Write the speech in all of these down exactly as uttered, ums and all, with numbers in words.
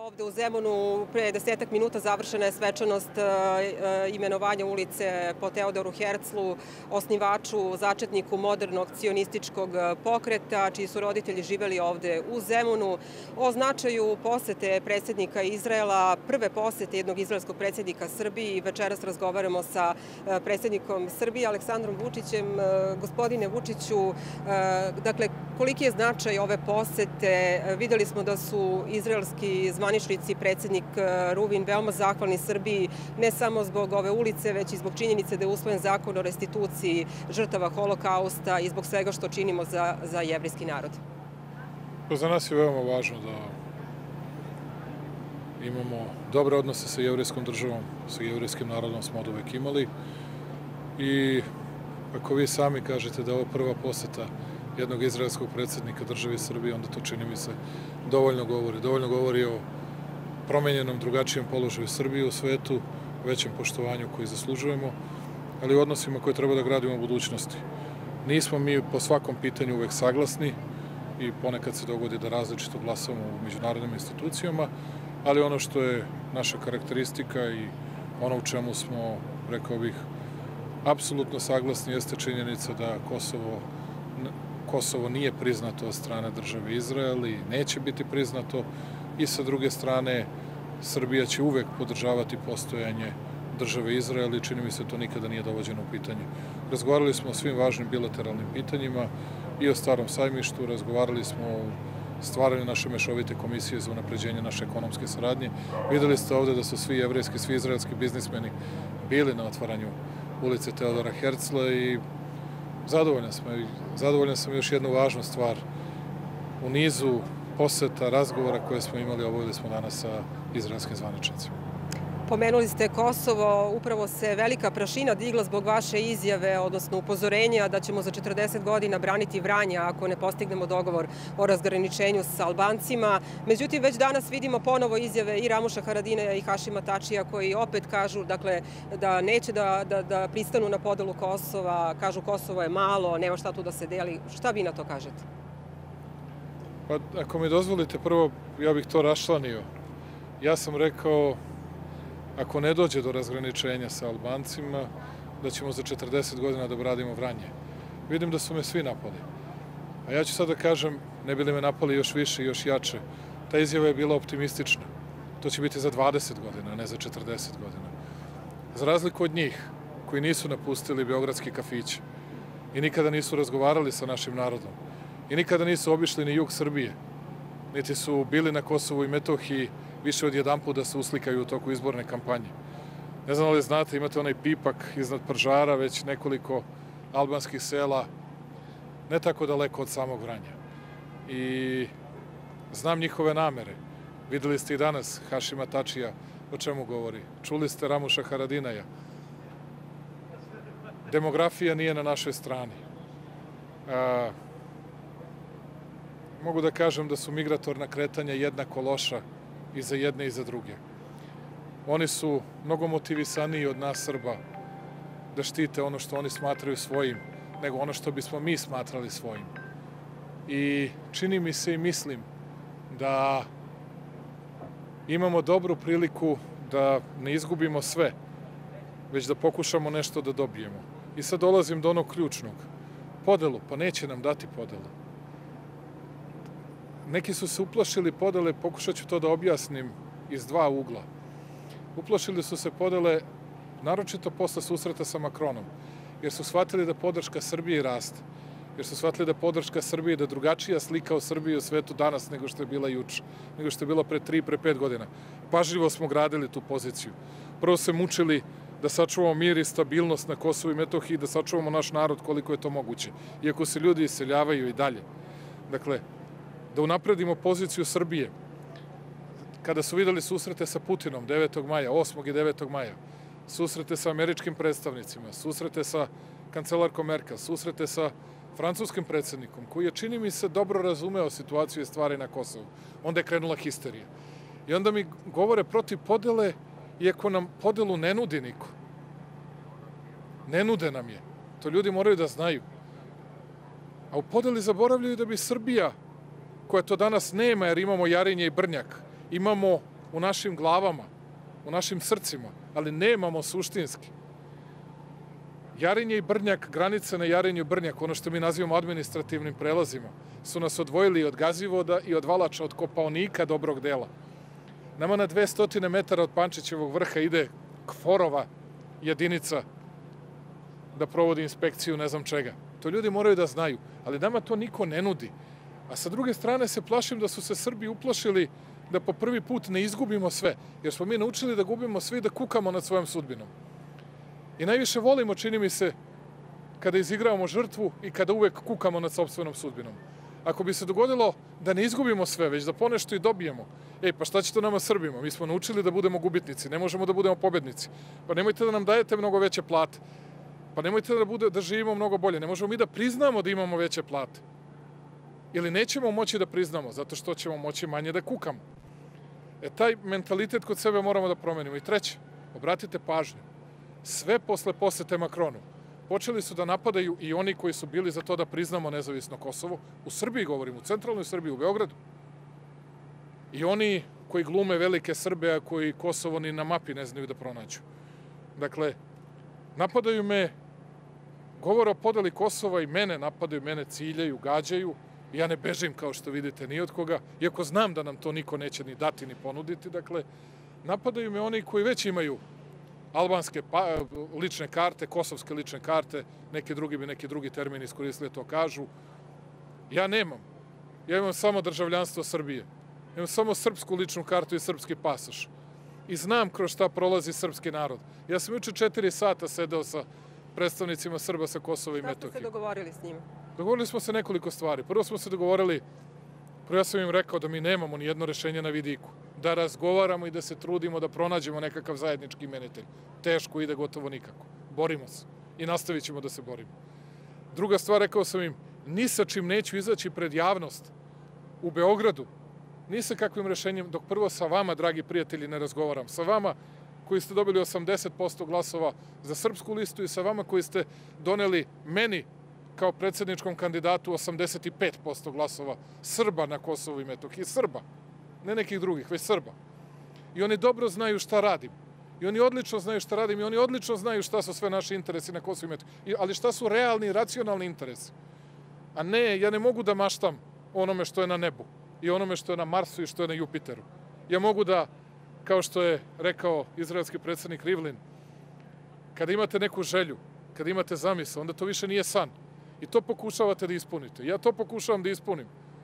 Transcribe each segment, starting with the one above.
Ovde u Zemunu pre desetak minuta završena je svečanost imenovanja ulice po Teodoru Herzlu, osnivaču, začetniku modernog cionističkog pokreta, čiji su roditelji živeli ovde u Zemunu. O značaju posete predsjednika Izraela, prve posete jednog izraelskog predsjednika Srbiji. Večeras razgovaramo sa predsjednikom Srbije, Aleksandrom Vučićem. Gospodine Vučiću, dakle, koliki je značaj ove posete? Videli smo da su izraelski zvaničnici, predsjednik Ruvin, veoma zahvalni Srbiji, ne samo zbog ove ulice, već i zbog činjenice da je usvojen zakon o restituciji žrtava holokausta i zbog svega što činimo za, za jevrijski narod. Za nas je veoma važno da imamo dobre odnose sa jevrijskom državom, sa jevrijskim narodom smo od uvek imali. I ako vi sami kažete da je ovo prva poseta jednog izraelskog predsjednika državi Srbije, onda to, čini mi se, dovoljno govori. Dovoljno govori o promenjenom, drugačijem položaju Srbije u svetu, većem poštovanju koji zaslužujemo, ali u odnosima koje treba da gradimo u budućnosti. Nismo mi po svakom pitanju uvek saglasni i ponekad se dogodi da različito glasamo u međunarodnim institucijama, ali ono što je naša karakteristika i ono u čemu smo, rekao bih, apsolutno saglasni jeste činjenica da Kosovo Kosovo nije priznato od strane države Izrael i neće biti priznato, i sa druge strane Srbija će uvek podržavati postojanje države Izrael i čini mi se to nikada nije dovođeno u pitanje. Razgovarali smo o svim važnim bilateralnim pitanjima i o Starom sajmištu, razgovarali smo o stvaranju naše mešovite komisije za unapređenje naše ekonomske saradnje. Videli ste ovde da su svi jevrijski, svi izraelski biznismeni bili na otvaranju ulice Teodora Herzla i Zadovoljan sam. Zadovoljan sam još jednu važnu stvar. U nizu poseta, razgovora koje smo imali, obavili smo danas sa izraelskim zvaničnicima. Pomenuli ste Kosovo, upravo se velika prašina digla zbog vaše izjave, odnosno upozorenja da ćemo za četrdeset godina braniti Vranje ako ne postignemo dogovor o razgraničenju sa Albancima. Međutim, već danas vidimo ponovo izjave i Ramuša Haradinaja i Hašima Tačija koji opet kažu, dakle, da neće da, da, da pristanu na podelu Kosova, kažu Kosovo je malo, nema šta tu da se deli. Šta vi na to kažete? Pa, ako mi dozvolite, prvo ja bih to raščlanio. Ja sam rekao, ako ne dođe do razgraničenja sa Albancima, da ćemo za četrdeset godina da branimo Vranje. Vidim da su me svi napali. A ja ću sad da kažem, ne bi li me napali još više i još jače, ta izjava je bila optimistična. To će biti za dvadeset godina, a ne za četrdeset godina. Za razliku od njih, koji nisu napustili beogradski kafić i nikada nisu razgovarali sa našim narodom i nikada nisu obišli ni jug Srbije, niti su bili na Kosovu i Metohiji više od jedanput da se uslikaju u toku izborne kampanje. Ne znam da li znate, imate onaj pipak iznad Pržara, već nekoliko albanskih sela, ne tako daleko od samog Vranja. I znam njihove namere. Videli ste i danas Hašima Tačija o čemu govori. Čuli ste Ramuša Haradinaja. Demografija nije na našoj strani. A, mogu da kažem da su migratorna kretanja jednako loša i za jedne i za druge. Oni su mnogo motivisaniji od nas Srba da štite ono što oni smatraju svojim, nego ono što bismo mi smatrali svojim. I čini mi se i mislim da imamo dobru priliku da ne izgubimo sve, već da pokušamo nešto da dobijemo. I sad dolazim do onog ključnog. Podelu, pa neće nam dati podelu. Neki su se uplašili podele, pokušat ću to da objasnim iz dva ugla. Uplašili su se podele, naročito posle susreta sa Makronom, jer su shvatili da podrška Srbiji raste, jer su shvatili da podrška Srbije, da drugačija slika o Srbiji u svetu danas nego što je bila juče, nego što je bila pre tri, pre pet godina. Pažljivo smo gradili tu poziciju. Prvo se mučili da sačuvamo mir i stabilnost na Kosovu i Metohiji, da sačuvamo naš narod koliko je to moguće, iako se ljudi iseljavaju i dalje. Dakle, da unapredimo poziciju Srbije. Kada su videli susrete sa Putinom devetog maja, osmog i devetog maja, susrete sa američkim predstavnicima, susrete sa kancelarkom Merkel, susrete sa francuskim predsjednikom, koji je, čini mi se, dobro razumeo situaciju i stvari na Kosovu. Onda je krenula histerija. I onda mi govore protiv podele, iako nam podelu ne nudi niko. Ne nude nam je. To ljudi moraju da znaju. A u podeli zaboravljaju da bi Srbija, koja to danas nema jer imamo Jarinje i Brnjak, imamo u našim glavama, u našim srcima, ali nemamo suštinski. Jarinje i Brnjak, granice na Jarinju i Brnjak, ono što mi nazivamo administrativnim prelazima, su nas odvojili od Gazivoda i od Valača, od Kopaonika dobrog dela. Nama na dvesta metara od Pančićevog vrha ide Kforova jedinica da provodi inspekciju ne znam čega. To ljudi moraju da znaju, ali nama to niko ne nudi. A sa druge strane se plašim da su se Srbi uplašili da po prvi put ne izgubimo sve, jer smo mi naučili da gubimo sve i da kukamo nad svojom sudbinom. I najviše volimo, čini mi se, kada izigravamo žrtvu i kada uvek kukamo nad sopstvenom sudbinom. Ako bi se dogodilo da ne izgubimo sve, već da ponešto i dobijemo, ej, pa šta će to nama Srbima? Mi smo naučili da budemo gubitnici, ne možemo da budemo pobednici. Pa nemojte da nam dajete mnogo veće plate. Pa nemojte da, bude, da živimo mnogo bolje. Ne možemo mi da priznamo da imamo veće plate. Ili nećemo moći da priznamo, zato što ćemo moći manje da kukamo. E, taj mentalitet kod sebe moramo da promenimo. I treće, obratite pažnju. Sve posle posete Makronu počeli su da napadaju i oni koji su bili za to da priznamo nezavisno Kosovo. U Srbiji govorim, u centralnoj Srbiji, u Beogradu. I oni koji glume velike Srbe, a koji Kosovo ni na mapi ne znaju da pronađu. Dakle, napadaju me, govore o podeli Kosova i mene napadaju, mene ciljaju, gađaju. Ja ne bežim, kao što vidite, ni od koga, iako znam da nam to niko neće ni dati ni ponuditi. Dakle, napadaju me oni koji već imaju albanske pa, lične karte, kosovske lične karte, neki drugi bi neki drugi termini iskoristili to kažu. Ja nemam. Ja imam samo državljanstvo Srbije. Imam samo srpsku ličnu kartu i srpski pasoš. I znam kroz šta prolazi srpski narod. Ja sam juče četiri sata sedeo sa predstavnicima Srba sa Kosova i Metohije. Šta ste se dogovorili s njima? Dogovorili smo se nekoliko stvari. Prvo smo se dogovorili, prvo ja sam im rekao da mi nemamo ni jedno rešenje na vidiku. Da razgovaramo i da se trudimo da pronađemo nekakav zajednički imenitelj. Teško ide, gotovo nikako. Borimo se i nastavit ćemo da se borimo. Druga stvar, rekao sam im, ni sa čim neću izaći pred javnost u Beogradu, ni sa kakvim rešenjem, dok prvo sa vama, dragi prijatelji, ne razgovaram. Sa vama koji ste dobili osamdeset posto glasova za srpsku listu i sa vama koji ste doneli meni kao predsjedničkom kandidatu osamdeset pet posto glasova Srba na Kosovu i Metohiji. Srba, ne nekih drugih, već Srba. I oni dobro znaju šta radim. I oni odlično znaju šta radim i oni odlično znaju šta su sve naši interesi na Kosovu i Metohiji. Ali šta su realni i racionalni interesi. A ne, ja ne mogu da maštam onome što je na nebu i onome što je na Marsu i što je na Jupiteru. Ja mogu da, kao što je rekao izraelski predsjednik Rivlin, kada imate neku želju, kada imate zamisao, onda to više nije san. I to pokušavate da ispunite. Ja to pokušavam da ispunim.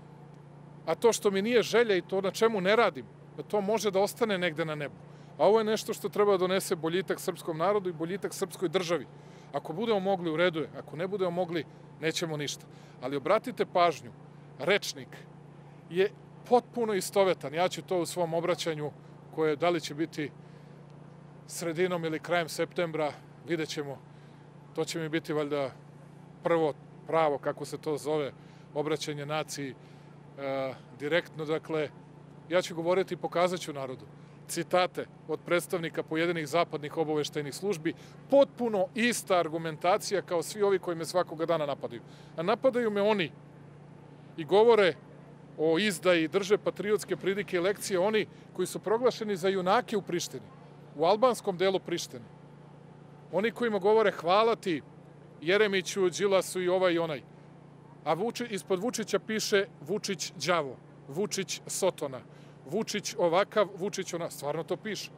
A to što mi nije želja i to na čemu ne radim, to može da ostane negde na nebu. A ovo je nešto što treba da donese boljitak srpskom narodu i boljitak srpskoj državi. Ako budemo mogli, u redu je. Ako ne budemo mogli, nećemo ništa. Ali obratite pažnju, rečnik je potpuno istovetan. Ja ću to u svom obraćanju, koje da li će biti sredinom ili krajem septembra, vidjet ćemo. To će mi biti valjda prvo pravo, kako se to zove, obraćanje naciji e, direktno. Dakle, ja ću govoriti i pokazat ću narodu citate od predstavnika pojedinih zapadnih obaveštajnih službi, potpuno ista argumentacija kao svi ovi koji me svakoga dana napadaju. A napadaju me oni i govore o izdaji, drže patriotske pridike i lekcije, oni koji su proglašeni za junake u Prištini, u albanskom delu Prištine. Oni kojima govore hvala ti Jeremiću, Đilasu i ovaj i onaj. A Vuči, ispod Vučića piše Vučić đavo, Vučić sotona, Vučić ovakav, Vučić ona. Stvarno to piše.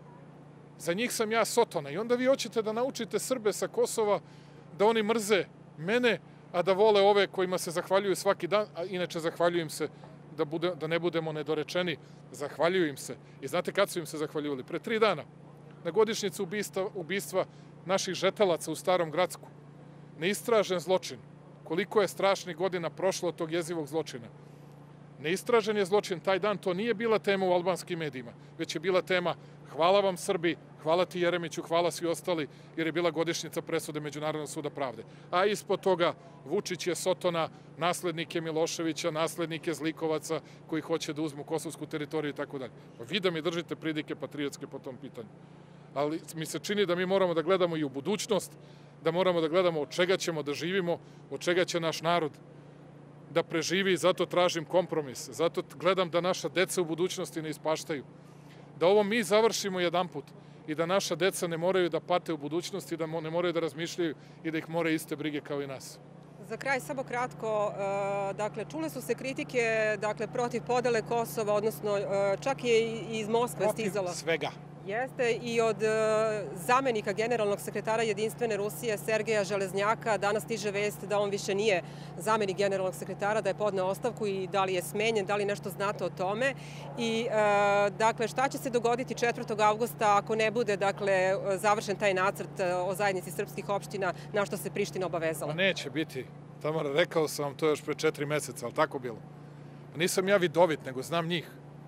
Za njih sam ja sotona. I onda vi hoćete da naučite Srbe sa Kosova da oni mrze mene, a da vole ove kojima se zahvaljuju svaki dan, a inače zahvaljujem se da, bude, da ne budemo nedorečeni, zahvaljuju im se. I znate kad su im se zahvaljivali? Pre tri dana, na godišnjicu ubistva, ubistva naših žetelaca u Starom Gradsku. Neistražen zločin. Koliko je strašnih godina prošlo od tog jezivog zločina. Neistražen je zločin. Taj dan to nije bila tema u albanskim medijima, već je bila tema hvala vam Srbi, hvala ti Jeremiću, hvala svi ostali, jer je bila godišnjica presude Međunarodnog suda pravde. A ispod toga Vučić je sotona, naslednike Miloševića, naslednike Zlikovaca koji hoće da uzmu kosovsku teritoriju i tako dalje. Vi da mi držite pridike patriotske po tom pitanju. Ali mi se čini da mi moramo da gledamo i u budućnost, da moramo da gledamo od čega ćemo da živimo, od čega će naš narod da preživi, zato tražim kompromis, zato gledam da naša deca u budućnosti ne ispaštaju. Da ovo mi završimo jedanput i da naša deca ne moraju da pate u budućnosti, da ne moraju da razmišljaju i da ih more iste brige kao i nas. Za kraj samo kratko, dakle, čule su se kritike dakle, protiv podele Kosova, odnosno čak je i iz Moskve stizalo. Protiv svega. Jeste i od zamenika generalnog sekretara Jedinstvene Rusije Sergeja Železnjaka danas stiže vest da on više nije zamenik generalnog sekretara, da je podneo ostavku i da li je smenjen, da li nešto znate o tome. I dakle, šta će se dogoditi četvrtog avgusta ako ne bude dakle, završen taj nacrt o zajednici srpskih opština na što se Priština obavezala? Neće biti. Tamara, rekao sam vam to još pre četiri meseca, ali tako bilo. Nisam ja vidovit, nego znam njih.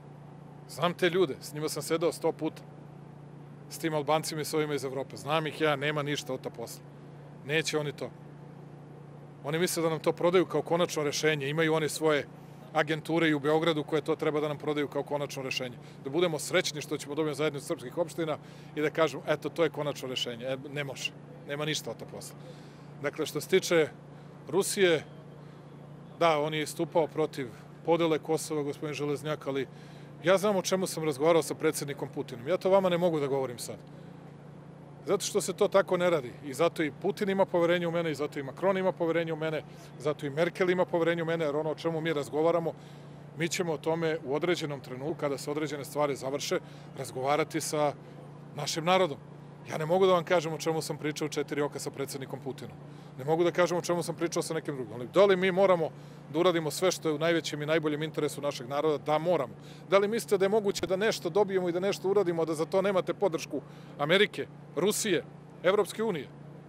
Znam te ljude, s njima sam sedao sto puta. S tim Albancima i s ovima iz Evrope. Znam ih ja, nema ništa od ta posla. Neće oni to. Oni misle da nam to prodaju kao konačno rešenje. Imaju oni svoje agenture i u Beogradu koje to treba da nam prodaju kao konačno rešenje. Da budemo srećni što ćemo dobiti zajednicu srpskih opština i da kažemo, eto, to je konačno rešenje. E, ne može. Nema ništa od ta posla. Dakle, što se tiče Rusije, da, on je istupao protiv podele Kosova, gospodin Železnjak, ali ja znam o čemu sam razgovarao sa predsjednikom Putinom. Ja to vama ne mogu da govorim sad. Zato što se to tako ne radi. I zato i Putin ima poverenje u mene, i zato i Macron ima poverenje u mene, zato i Merkel ima poverenje u mene, jer ono o čemu mi razgovaramo, mi ćemo o tome u određenom trenutku, kada se određene stvari završe, razgovarati sa našim narodom. Ja ne mogu da vam kažem o čemu sam pričao četiri oka sa predsjednikom Putinom. Ne mogu da kažem o čemu sam pričao sa nekim drugim. Ali da li mi moramo da uradimo sve što je u najvećem i najboljem interesu našeg naroda? Da, moramo. Da li mislite da je moguće da nešto dobijemo i da nešto uradimo, a da za to nemate podršku Amerike, Rusije, Evropske unije?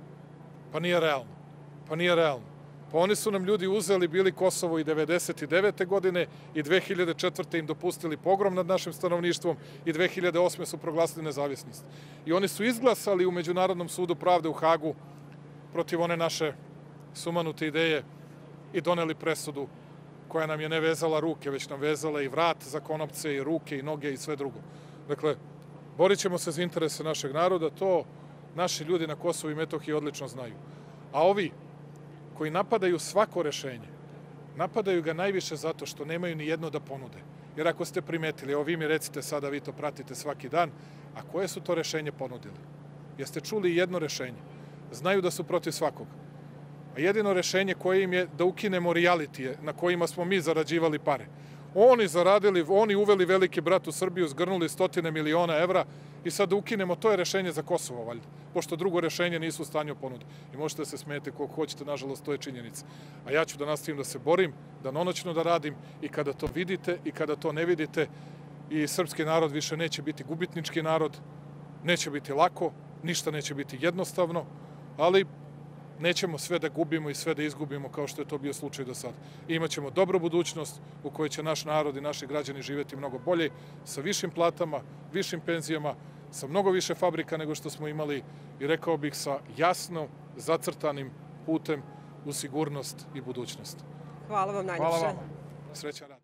Pa nije realno. Pa nije realno. Pa oni su nam ljudi uzeli, bili Kosovo i devedeset devete godine i dve hiljade četvrte im dopustili pogrom nad našim stanovništvom i dve hiljade osme su proglasili nezavisnost. I oni su izglasali u Međunarodnom sudu pravde u Hagu protiv one naše sumanute ideje i doneli presudu koja nam je ne vezala ruke, već nam vezala i vrat za konopce i ruke i noge i sve drugo. Dakle, borit ćemo se za interese našeg naroda, to naši ljudi na Kosovu i Metohiji odlično znaju. A ovi koji napadaju svako rešenje, napadaju ga najviše zato što nemaju ni jedno da ponude. Jer ako ste primetili, evo vi mi recite sada, vi to pratite svaki dan, a koje su to rešenje ponudili? Jeste čuli jedno rešenje? Znaju da su protiv svakog. A jedino rešenje koje im je da ukinemo realitije na kojima smo mi zarađivali pare. Oni zaradili, oni uveli veliki brat u Srbiju, zgrnuli stotine miliona evra i sad da ukinemo, to je rešenje za Kosovo, valjda, pošto drugo rešenje nisu u stanju ponude. I možete da se smijete koliko hoćete, nažalost, to je činjenica. A ja ću da nastavim da se borim, danonoćno da radim i kada to vidite i kada to ne vidite, i srpski narod više neće biti gubitnički narod, neće biti lako, ništa neće biti jednostavno, ali nećemo sve da gubimo i sve da izgubimo kao što je to bio slučaj do sad. Imaćemo dobru budućnost u kojoj će naš narod i naši građani živjeti mnogo bolje, sa višim platama, višim penzijama, sa mnogo više fabrika nego što smo imali i rekao bih sa jasno zacrtanim putem u sigurnost i budućnost. Hvala vam najljepše. Hvala vam. Srećan rad.